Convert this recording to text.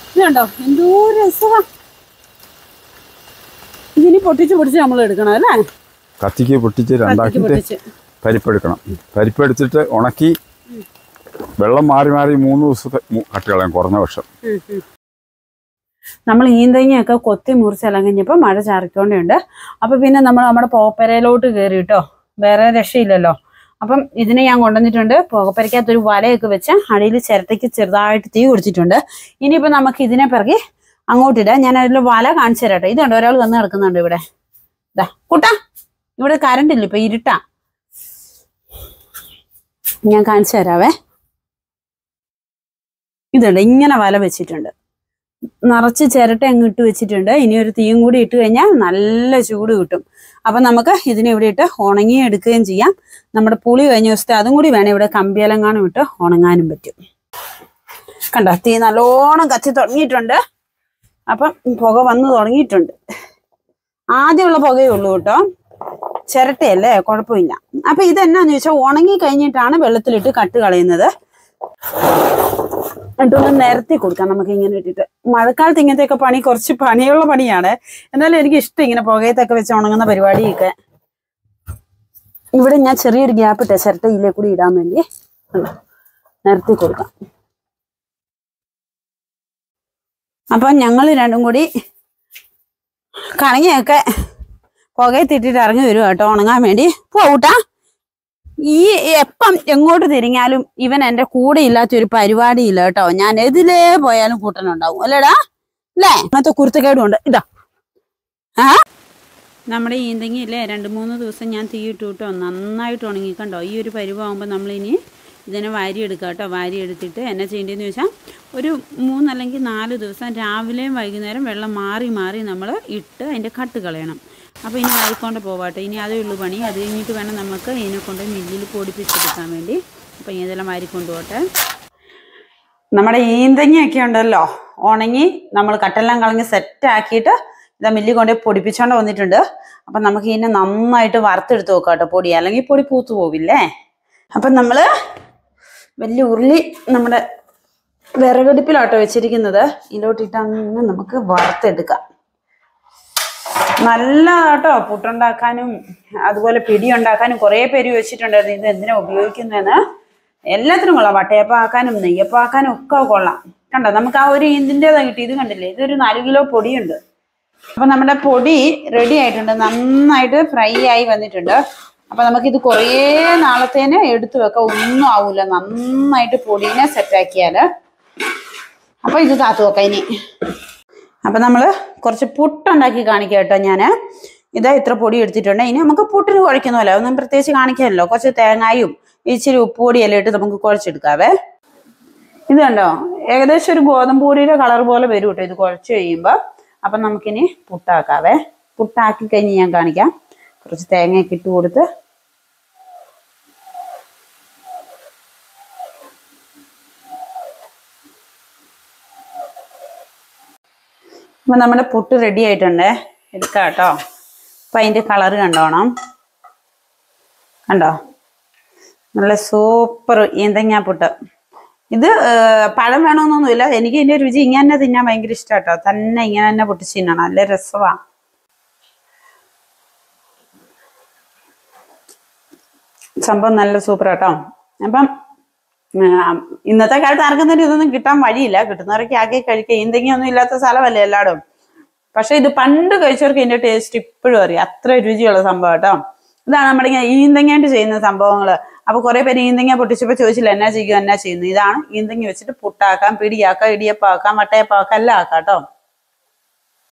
ഇത് കണ്ടോ എന്തോ രസമാ. ഇതിനി പൊട്ടിച്ച് നമ്മൾ എടുക്കണം അല്ലേ? കത്തിക്ക് പൊട്ടിച്ച് രണ്ടാക്കിയിട്ട് പരിപ്പെടുക്കണം. പരിപ്പെടുത്തിട്ട് ഉണക്കി വെള്ളം മാറി മാറി 3 ദിവസത്തെ കട്ടുകളയാം കുറഞ്ഞ പക്ഷം. നമ്മൾ ഈന്തങ്ങയൊക്കെ കൊത്തി മുറിച്ചെല്ലാം കഴിഞ്ഞപ്പോൾ മഴ ചാറിക്കൊണ്ടുണ്ട്. അപ്പം പിന്നെ നമ്മുടെ പോപ്പരയിലോട്ട് കയറി കേട്ടോ, വേറെ രക്ഷയില്ലല്ലോ. അപ്പം ഇതിനെ ഞാൻ കൊണ്ടുവന്നിട്ടുണ്ട്. പുകപ്പരയ്ക്കകത്തൊരു വലയൊക്കെ വെച്ച് അടിയിൽ ചിരട്ടയ്ക്ക് ചെറുതായിട്ട് തീ കുടിച്ചിട്ടുണ്ട്. ഇനിയിപ്പോൾ നമുക്ക് ഇതിനെ പിറകെ അങ്ങോട്ടിടാം. ഞാൻ അതിൽ വല കാണിച്ചു തരാം കേട്ടോ. ഇതുണ്ട്, ഒരാൾ വന്ന് കിടക്കുന്നുണ്ട് ഇവിടെ. ഇതാ കൂട്ടാ, ഇവിടെ കറണ്ട് ഇല്ല, ഇപ്പം ഇരുട്ടാ. ഞാൻ കാണിച്ചു തരാവേ. ഇതുണ്ട്, ഇങ്ങനെ വല വെച്ചിട്ടുണ്ട്. നിറച്ച് ചിരട്ട അങ്ങ് ഇട്ട് വെച്ചിട്ടുണ്ട്. ഇനി ഒരു തീയും കൂടി ഇട്ട് കഴിഞ്ഞാൽ നല്ല ചൂട് കിട്ടും. അപ്പം നമുക്ക് ഇതിനെ ഇവിടെ ഇട്ട് ഉണങ്ങി എടുക്കുകയും ചെയ്യാം. നമ്മുടെ പുളി കഴിഞ്ഞ ദിവസത്തെ അതും കൂടി വേണം ഇവിടെ കമ്പിയലങ്ങാനും ഇട്ട് ഉണങ്ങാനും പറ്റും. കണ്ടോ, തീ നല്ലോണം കത്തി തുടങ്ങിയിട്ടുണ്ട്. അപ്പം പുക വന്ന് തുടങ്ങിയിട്ടുണ്ട്. ആദ്യമുള്ള പുകയേ ഉള്ളൂ കേട്ടോ, ചിരട്ടയല്ലേ, കുഴപ്പമില്ല. അപ്പം ഇതെന്നാന്ന് ചോദിച്ചാൽ ഉണങ്ങി കഴിഞ്ഞിട്ടാണ് വെള്ളത്തിലിട്ട് കട്ട് കളയുന്നത്. എന്നിട്ടൊന്ന് നിരത്തി കൊടുക്കാം നമുക്ക് ഇങ്ങനെ ഇട്ടിട്ട്. മഴക്കാലത്ത് ഇങ്ങനത്തെയൊക്കെ പണി കുറച്ച് പണിയുള്ള പണിയാണ്. എന്നാലും എനിക്ക് ഇഷ്ടം ഇങ്ങനെ പുകയത്തൊക്കെ വെച്ച് ഉണങ്ങുന്ന പരിപാടിയൊക്കെ. ഇവിടെ ഞാൻ ചെറിയൊരു ഗ്യാപ്പ് ഇട്ടേ ചിരട്ട ഇതിലേ കൂടി ഇടാൻ വേണ്ടി. നിരത്തി കൊടുക്കാം. അപ്പം ഞങ്ങൾ രണ്ടും കൂടി കണങ്ങിയൊക്കെ പുകയത്തിട്ടിട്ട് ഇറങ്ങി വരും കേട്ടോ ഉണങ്ങാൻ വേണ്ടി. പോട്ടാ, ഈ എപ്പം എങ്ങോട്ട് തിരിഞ്ഞാലും ഇവൻ എൻ്റെ കൂടെ ഇല്ലാത്തൊരു പരിപാടിയില്ല കേട്ടോ. ഞാൻ എതിലേ പോയാലും കൂട്ടനുണ്ടാവും അല്ലേടാ, അല്ലേ? അങ്ങനത്തെ കുരുത്തക്കേടും ഉണ്ട്. ഇതാ നമ്മുടെ ഈന്തങ്ങയില്ലേ 2-3 ദിവസം ഞാൻ തീയിട്ടു കേട്ടോ, നന്നായിട്ട് ഉണങ്ങി. കണ്ടോ, ഈ ഒരു പരുവാകുമ്പോൾ നമ്മളിനി ഇതിനെ വാരിയെടുക്കുക കേട്ടോ. വാരിയെടുത്തിട്ട് എന്നാ ചെയ്യേണ്ടതെന്ന് ചോദിച്ചാൽ ഒരു 3 അല്ലെങ്കിൽ 4 ദിവസം രാവിലെയും വൈകുന്നേരം വെള്ളം മാറി മാറി നമ്മൾ ഇട്ട് അതിൻ്റെ കട്ട് കളയണം. അപ്പോൾ ഇനി വായിക്കൊണ്ട് പോവാട്ടെ. ഇനി അതേ ഉള്ളൂ പണി. അത് കഴിഞ്ഞിട്ട് വേണം നമുക്ക് ഇതിനെ കൊണ്ട് മില്ലിൽ പൊടിപ്പിച്ചെടുക്കാൻ വേണ്ടി. അപ്പം ഇതെല്ലാം വാരിക്കൊണ്ട് പോട്ടെ. നമ്മുടെ ഈന്തങ്ങയൊക്കെ ഉണ്ടല്ലോ ഉണങ്ങി നമ്മൾ കട്ടെല്ലാം കളഞ്ഞ് സെറ്റാക്കിയിട്ട് ഇതാ മില്ലിൽ കൊണ്ട് പൊടിപ്പിച്ചോണ്ട് വന്നിട്ടുണ്ട്. അപ്പം നമുക്ക് ഇതിനെ നന്നായിട്ട് വറുത്തെടുത്ത് നോക്കാം കേട്ടോ, പൊടി, അല്ലെങ്കിൽ പൊടി പൂത്തു പോവില്ലേ. അപ്പം നമ്മൾ വലിയ ഉരുളി നമ്മുടെ വിറകടുപ്പിലാട്ടോ വെച്ചിരിക്കുന്നത്. ഇതിലോട്ടിട്ട് അങ്ങ് നമുക്ക് വറുത്തെടുക്കാം. നല്ലതാട്ടോ പുട്ടുണ്ടാക്കാനും അതുപോലെ പിടി ഉണ്ടാക്കാനും. കുറേ പേര് വെച്ചിട്ടുണ്ടായിരുന്നു ഇത് എന്തിനാ ഉപയോഗിക്കുന്നതെന്ന്. എല്ലാത്തിനും കൊള്ളാം, വട്ടയപ്പം ആക്കാനും നെയ്യപ്പം ആക്കാനും ഒക്കെ കൊള്ളാം. കണ്ടോ, നമുക്ക് ആ ഒരു ഇതിൻ്റെതാ കിട്ടി. ഇത് കണ്ടില്ലേ, ഇതൊരു 4 കിലോ പൊടിയുണ്ട്. അപ്പം നമ്മുടെ പൊടി റെഡി ആയിട്ടുണ്ട്, നന്നായിട്ട് ഫ്രൈ ആയി വന്നിട്ടുണ്ട്. അപ്പം നമുക്കിത് കുറേ നാളത്തേന് എടുത്തു വെക്കാം, ഒന്നും ആവൂല. നന്നായിട്ട് പൊടീനെ സെറ്റാക്കിയാൽ. അപ്പം ഇത് താത്തു വെക്കാം ഇനി. അപ്പം നമ്മൾ കുറച്ച് പുട്ടുണ്ടാക്കി കാണിക്കാം കേട്ടോ. ഞാൻ ഇതാ ഇത്ര പൊടി എടുത്തിട്ടുണ്ട്. ഇനി നമുക്ക് പുട്ടിന് കുഴയ്ക്കുന്നല്ലോ, ഒന്നും പ്രത്യേകിച്ച് കാണിക്കാമല്ലോ. കുറച്ച് തേങ്ങായും ഇച്ചിരി ഉപ്പുപൊടിയെല്ലാം ഇട്ട് നമുക്ക് കുഴച്ചെടുക്കാവേ. ഇത് കണ്ടോ, ഏകദേശം ഒരു ഗോതമ്പ് പൊടിയുടെ കളർ പോലെ വരും കേട്ടോ ഇത് കുഴച്ച് കഴിയുമ്പോൾ. അപ്പം നമുക്കിനി പുട്ടാക്കാവേ. പുട്ടാക്കി കഴിഞ്ഞ് ഞാൻ കാണിക്കാം. കുറച്ച് തേങ്ങയൊക്കെ ഇട്ട് കൊടുത്ത് അപ്പം നമ്മുടെ പുട്ട് റെഡി ആയിട്ടുണ്ട്. എടുക്കാം കേട്ടോ. അപ്പം അതിൻ്റെ കളറ് കണ്ടോണം. കണ്ടോ, നല്ല സൂപ്പർ ഈന്തങ്ങ പുട്ട്. ഇത് പഴം വേണമെന്നൊന്നുമില്ല, എനിക്ക് ഇതിൻ്റെ രുചി ഇങ്ങനെ തന്നെ തിന്നാൻ ഭയങ്കര ഇഷ്ടം കേട്ടോ. തന്നെ ഇങ്ങനെ തന്നെ പൊട്ടിച്ച് തിന്നണം, നല്ല രസമാണ്. സംഭവം നല്ല സൂപ്പർ കേട്ടോ. അപ്പം ഇന്നത്തെ കാലത്ത് ആർക്കും തന്നെ ഇതൊന്നും കിട്ടാൻ വഴിയില്ല. കിട്ടുന്നവരൊക്കെ ആക്കി കഴിക്കുക. ഈന്തങ്ങയൊന്നും ഇല്ലാത്ത സ്ഥലമല്ലേ എല്ലായിടും. പക്ഷെ ഇത് പണ്ട് കഴിച്ചവർക്ക് ഇതിന്റെ ടേസ്റ്റ് ഇപ്പോഴും അറിയാം. അത്ര രുചിയുള്ള സംഭവം കേട്ടോ. ഇതാണ് നമ്മുടെ ഈന്തങ്ങയായിട്ട് ചെയ്യുന്ന സംഭവങ്ങൾ. അപ്പൊ കുറെ പേര് ഈന്തങ്ങ പൊട്ടിച്ചപ്പോൾ ചോദിച്ചില്ല എന്നാ ചെയ്യുന്നു. ഇതാണ് ഈന്തങ്ങ വെച്ചിട്ട് പുട്ടാക്കാം, പിടിയാക്കാം, ഇടിയപ്പാക്കാം, വട്ടയപ്പാക്കാം, എല്ലാം ആക്കാം കേട്ടോ.